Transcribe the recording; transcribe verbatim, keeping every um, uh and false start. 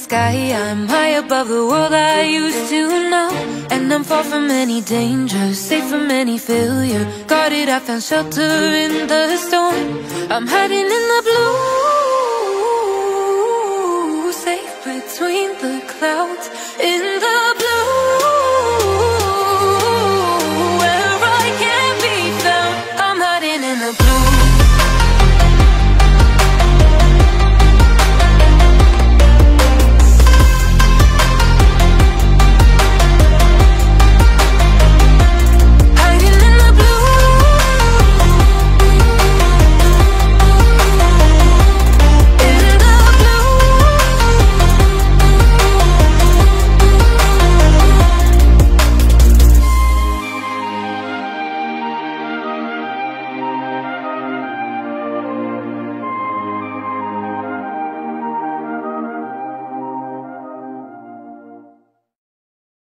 sky, I'm high above the world I used to know. And I'm far from any danger, safe from any failure. Guarded, I found shelter in the storm. I'm hiding in the blue, safe between the clouds. In